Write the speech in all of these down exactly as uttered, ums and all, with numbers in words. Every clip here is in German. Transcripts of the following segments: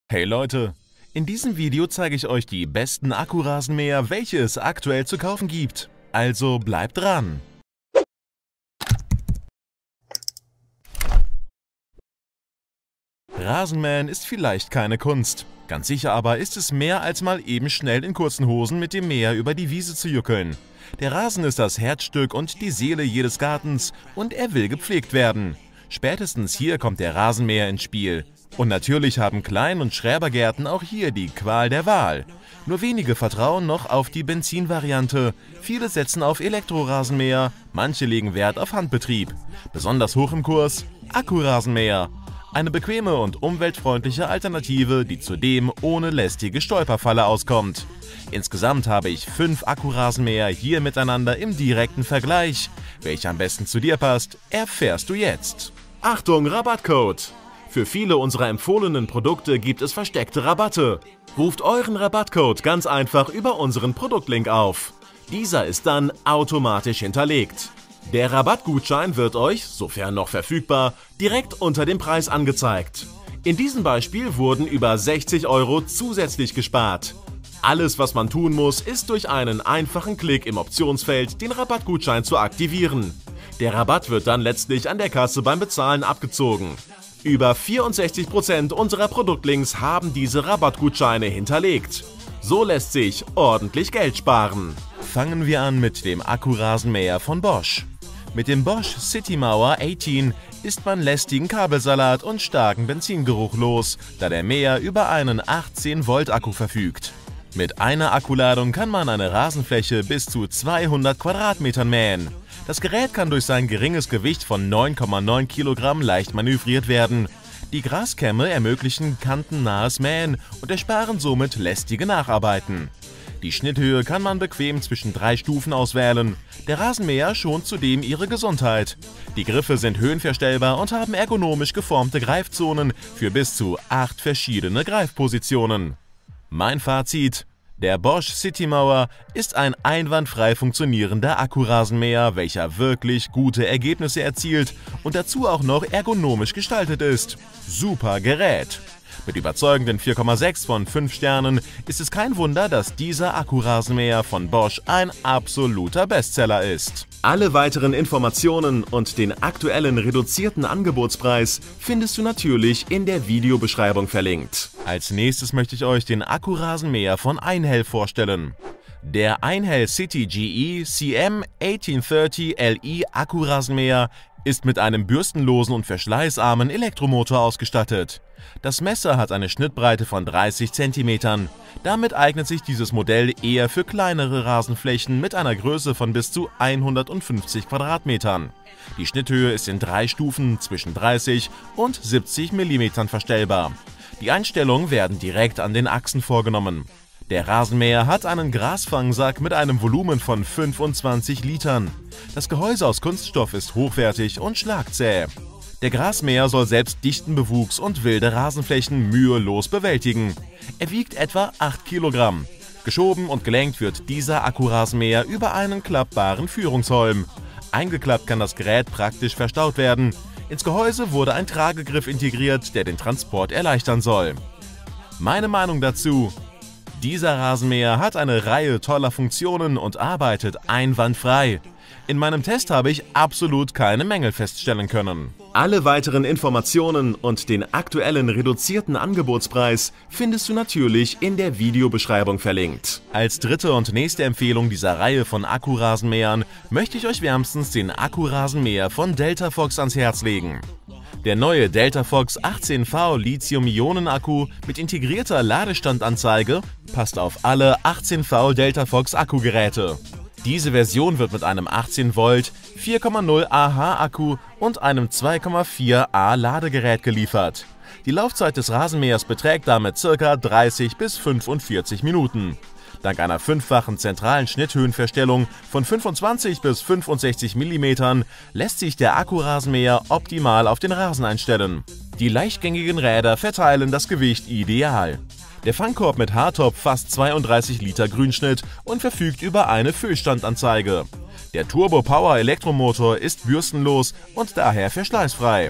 Hey Leute, in diesem Video zeige ich euch die besten Akkurasenmäher, welche es aktuell zu kaufen gibt. Also bleibt dran! Rasenmähen ist vielleicht keine Kunst. Ganz sicher aber ist es mehr als mal eben schnell in kurzen Hosen mit dem Mäher über die Wiese zu juckeln. Der Rasen ist das Herzstück und die Seele jedes Gartens und er will gepflegt werden. Spätestens hier kommt der Rasenmäher ins Spiel. Und natürlich haben Klein- und Schrebergärten auch hier die Qual der Wahl. Nur wenige vertrauen noch auf die Benzinvariante, viele setzen auf Elektrorasenmäher, manche legen Wert auf Handbetrieb. Besonders hoch im Kurs Akkurasenmäher. Eine bequeme und umweltfreundliche Alternative, die zudem ohne lästige Stolperfalle auskommt. Insgesamt habe ich fünf Akkurasenmäher hier miteinander im direkten Vergleich. Welcher am besten zu dir passt, erfährst du jetzt. Achtung, Rabattcode! Für viele unserer empfohlenen Produkte gibt es versteckte Rabatte. Ruft euren Rabattcode ganz einfach über unseren Produktlink auf. Dieser ist dann automatisch hinterlegt. Der Rabattgutschein wird euch, sofern noch verfügbar, direkt unter dem Preis angezeigt. In diesem Beispiel wurden über sechzig Euro zusätzlich gespart. Alles, was man tun muss, ist durch einen einfachen Klick im Optionsfeld den Rabattgutschein zu aktivieren. Der Rabatt wird dann letztlich an der Kasse beim Bezahlen abgezogen. Über vierundsechzig Prozent unserer Produktlinks haben diese Rabattgutscheine hinterlegt. So lässt sich ordentlich Geld sparen. Fangen wir an mit dem Akkurasenmäher von Bosch. Mit dem Bosch Citymower achtzehn ist man lästigen Kabelsalat und starken Benzingeruch los, da der Mäher über einen achtzehn Volt Akku verfügt. Mit einer Akkuladung kann man eine Rasenfläche bis zu zweihundert Quadratmetern mähen. Das Gerät kann durch sein geringes Gewicht von neun Komma neun Kilogramm leicht manövriert werden. Die Graskämme ermöglichen kantennahes Mähen und ersparen somit lästige Nacharbeiten. Die Schnitthöhe kann man bequem zwischen drei Stufen auswählen. Der Rasenmäher schont zudem ihre Gesundheit. Die Griffe sind höhenverstellbar und haben ergonomisch geformte Greifzonen für bis zu acht verschiedene Greifpositionen. Mein Fazit: Der Bosch Citymower ist ein einwandfrei funktionierender Akkurasenmäher, welcher wirklich gute Ergebnisse erzielt und dazu auch noch ergonomisch gestaltet ist. Super Gerät! Mit überzeugenden vier Komma sechs von fünf Sternen ist es kein Wunder, dass dieser Akkurasenmäher von Bosch ein absoluter Bestseller ist. Alle weiteren Informationen und den aktuellen reduzierten Angebotspreis findest du natürlich in der Videobeschreibung verlinkt. Als nächstes möchte ich euch den Akkurasenmäher von Einhell vorstellen. Der Einhell City G E C M achtzehnhundertdreißig L I Akkurasenmäher ist mit einem bürstenlosen und verschleißarmen Elektromotor ausgestattet. Das Messer hat eine Schnittbreite von dreißig Zentimetern. Damit eignet sich dieses Modell eher für kleinere Rasenflächen mit einer Größe von bis zu hundertfünfzig Quadratmetern. Die Schnitthöhe ist in drei Stufen zwischen dreißig und siebzig Millimetern verstellbar. Die Einstellungen werden direkt an den Achsen vorgenommen. Der Rasenmäher hat einen Grasfangsack mit einem Volumen von fünfundzwanzig Litern. Das Gehäuse aus Kunststoff ist hochwertig und schlagzäh. Der Grasmäher soll selbst dichten Bewuchs und wilde Rasenflächen mühelos bewältigen. Er wiegt etwa acht Kilogramm. Geschoben und gelenkt wird dieser Akkurasenmäher über einen klappbaren Führungsholm. Eingeklappt kann das Gerät praktisch verstaut werden. Ins Gehäuse wurde ein Tragegriff integriert, der den Transport erleichtern soll. Meine Meinung dazu: Dieser Rasenmäher hat eine Reihe toller Funktionen und arbeitet einwandfrei. In meinem Test habe ich absolut keine Mängel feststellen können. Alle weiteren Informationen und den aktuellen reduzierten Angebotspreis findest du natürlich in der Videobeschreibung verlinkt. Als dritte und nächste Empfehlung dieser Reihe von Akkurasenmähern möchte ich euch wärmstens den Akkurasenmäher von Deltafox ans Herz legen. Der neue Deltafox achtzehn V Lithium-Ionen-Akku mit integrierter Ladestandanzeige passt auf alle achtzehn V Deltafox Akkugeräte. Diese Version wird mit einem achtzehn Volt, vier Komma null Ah Akku und einem zwei Komma vier Ah Ladegerät geliefert. Die Laufzeit des Rasenmähers beträgt damit ca. dreißig bis fünfundvierzig Minuten. Dank einer fünffachen zentralen Schnitthöhenverstellung von fünfundzwanzig bis fünfundsechzig Millimetern lässt sich der Akkurasenmäher optimal auf den Rasen einstellen. Die leichtgängigen Räder verteilen das Gewicht ideal. Der Fangkorb mit Hardtop fasst zweiunddreißig Liter Grünschnitt und verfügt über eine Füllstandanzeige. Der Turbo Power Elektromotor ist bürstenlos und daher verschleißfrei.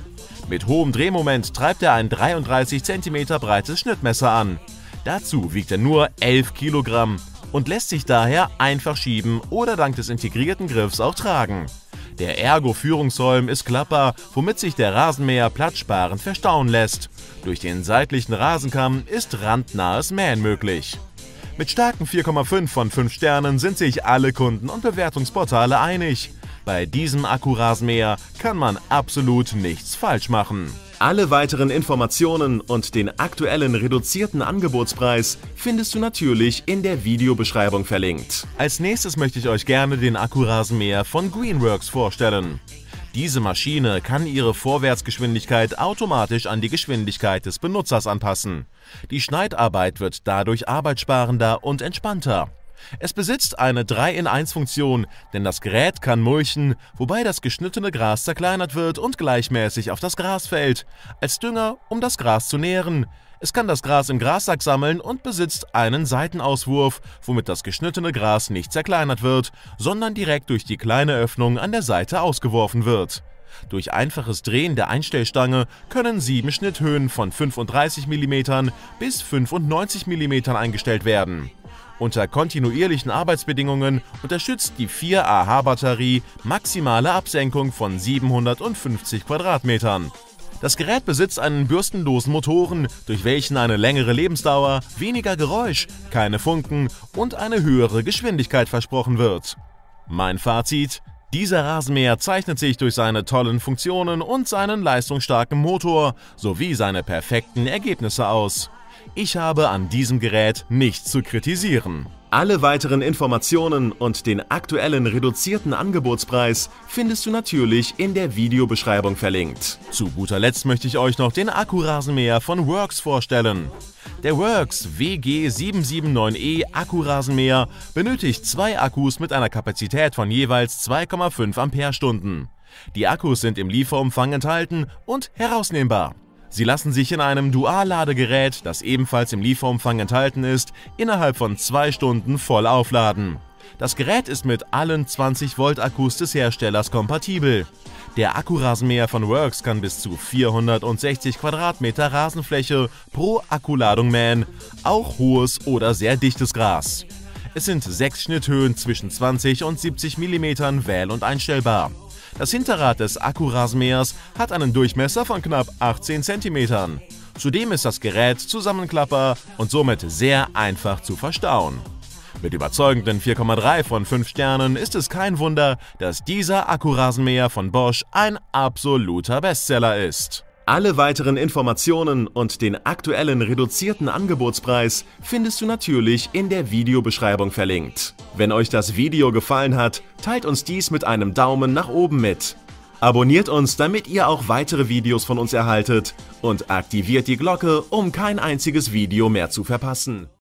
Mit hohem Drehmoment treibt er ein dreiunddreißig Zentimeter breites Schnittmesser an. Dazu wiegt er nur elf Kilogramm und lässt sich daher einfach schieben oder dank des integrierten Griffs auch tragen. Der Ergo-Führungsholm ist klappbar, womit sich der Rasenmäher platzsparend verstauen lässt. Durch den seitlichen Rasenkamm ist randnahes Mähen möglich. Mit starken vier Komma fünf von fünf Sternen sind sich alle Kunden und Bewertungsportale einig. Bei diesem Akkurasenmäher kann man absolut nichts falsch machen. Alle weiteren Informationen und den aktuellen reduzierten Angebotspreis findest du natürlich in der Videobeschreibung verlinkt. Als nächstes möchte ich euch gerne den Akkurasenmäher von Greenworks vorstellen. Diese Maschine kann ihre Vorwärtsgeschwindigkeit automatisch an die Geschwindigkeit des Benutzers anpassen. Die Schneidarbeit wird dadurch arbeitssparender und entspannter. Es besitzt eine drei in eins Funktion, denn das Gerät kann mulchen, wobei das geschnittene Gras zerkleinert wird und gleichmäßig auf das Gras fällt, als Dünger, um das Gras zu nähren. Es kann das Gras im Grassack sammeln und besitzt einen Seitenauswurf, womit das geschnittene Gras nicht zerkleinert wird, sondern direkt durch die kleine Öffnung an der Seite ausgeworfen wird. Durch einfaches Drehen der Einstellstange können sieben Schnitthöhen von fünfunddreißig Millimeter bis fünfundneunzig Millimeter eingestellt werden. Unter kontinuierlichen Arbeitsbedingungen unterstützt die vier A H-Batterie maximale Absenkung von siebenhundertfünfzig Quadratmetern. Das Gerät besitzt einen bürstenlosen Motoren, durch welchen eine längere Lebensdauer, weniger Geräusch, keine Funken und eine höhere Geschwindigkeit versprochen wird. Mein Fazit: Dieser Rasenmäher zeichnet sich durch seine tollen Funktionen und seinen leistungsstarken Motor sowie seine perfekten Ergebnisse aus. Ich habe an diesem Gerät nichts zu kritisieren. Alle weiteren Informationen und den aktuellen reduzierten Angebotspreis findest du natürlich in der Videobeschreibung verlinkt. Zu guter Letzt möchte ich euch noch den Akkurasenmäher von Works vorstellen. Der Works W G sieben sieben neun E Akkurasenmäher benötigt zwei Akkus mit einer Kapazität von jeweils zwei Komma fünf Ampere-Stunden. Die Akkus sind im Lieferumfang enthalten und herausnehmbar. Sie lassen sich in einem Dualladegerät, das ebenfalls im Lieferumfang enthalten ist, innerhalb von zwei Stunden voll aufladen. Das Gerät ist mit allen zwanzig Volt Akkus des Herstellers kompatibel. Der Akkurasenmäher von Works kann bis zu vierhundertsechzig Quadratmeter Rasenfläche pro Akkuladung mähen, auch hohes oder sehr dichtes Gras. Es sind sechs Schnitthöhen zwischen zwanzig und siebzig Millimeter wähl- und einstellbar. Das Hinterrad des Akkurasenmähers hat einen Durchmesser von knapp achtzehn Zentimeter. Zudem ist das Gerät zusammenklappbar und somit sehr einfach zu verstauen. Mit überzeugenden vier Komma drei von fünf Sternen ist es kein Wunder, dass dieser Akkurasenmäher von Bosch ein absoluter Bestseller ist. Alle weiteren Informationen und den aktuellen reduzierten Angebotspreis findest du natürlich in der Videobeschreibung verlinkt. Wenn euch das Video gefallen hat, teilt uns dies mit einem Daumen nach oben mit. Abonniert uns, damit ihr auch weitere Videos von uns erhaltet und aktiviert die Glocke, um kein einziges Video mehr zu verpassen.